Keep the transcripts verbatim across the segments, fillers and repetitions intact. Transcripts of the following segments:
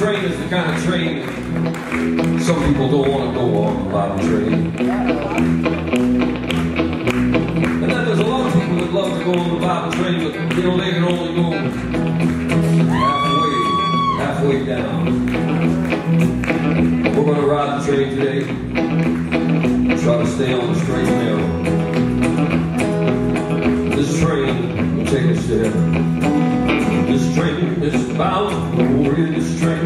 train is the kind of train some people don't want to go on, the Bible train. And then there's a lot of people that love to go on the Bible train, but you know, they can only go halfway, halfway down. We're going to ride the train today, try to stay on the straight and narrow. This train will take us to heaven. This train is bound for glory, this train.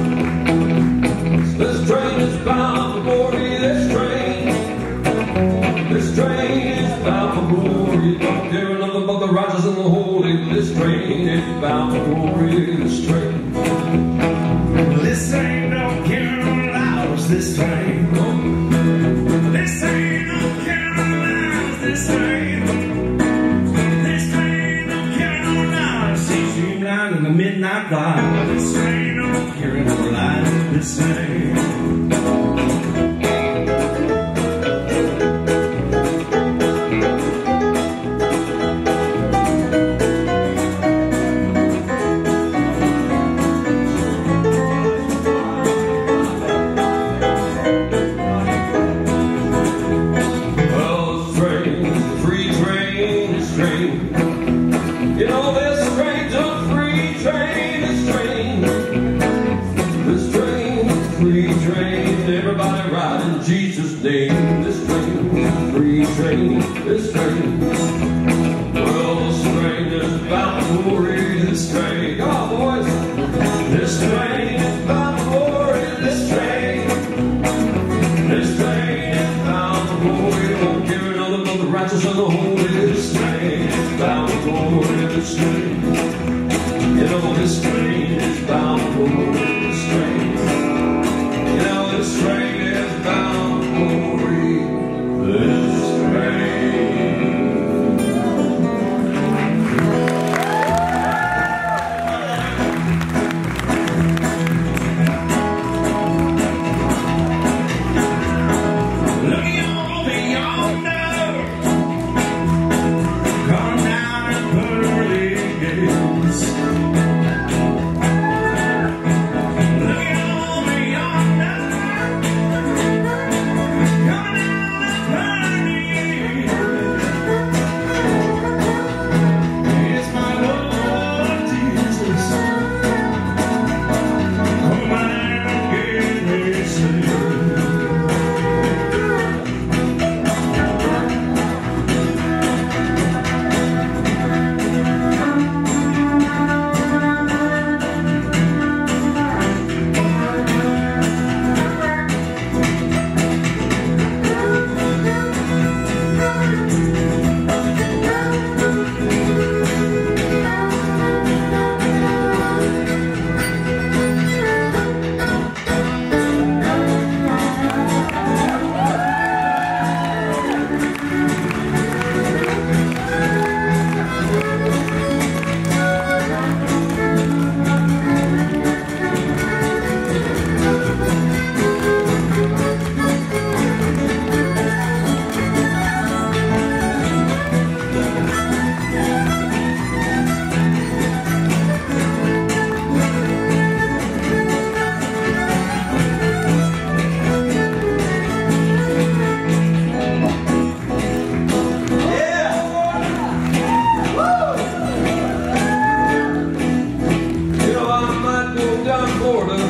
This train is bound for glory, this train. This train is bound for glory. Don't care nothing but the righteous and the holy. This train is bound for glory, this train. This train don't care no lies, this train. This train don't care no lies, this train. This train don't care no lies. See streamlined in the midnight light. This train don't care no lies, this train. You know, this train's a free train, this train. This train is a free train. Everybody ride in Jesus' name. This train is a free train, this train. Well, this train is bound for glory, this train. Come on, boys. This train is bound for glory, this train. This train is bound for glory. Don't care nothing but the righteous and the holy. This train is bound for glory, this train. You know, this train is bound for glory, this train. You know, this train is bound for glory, this train. Looking over yonder, come down and pearly gates. Looking over yonder, come down and pearly gates. It's my Lord Jesus, come and get me saved. Florida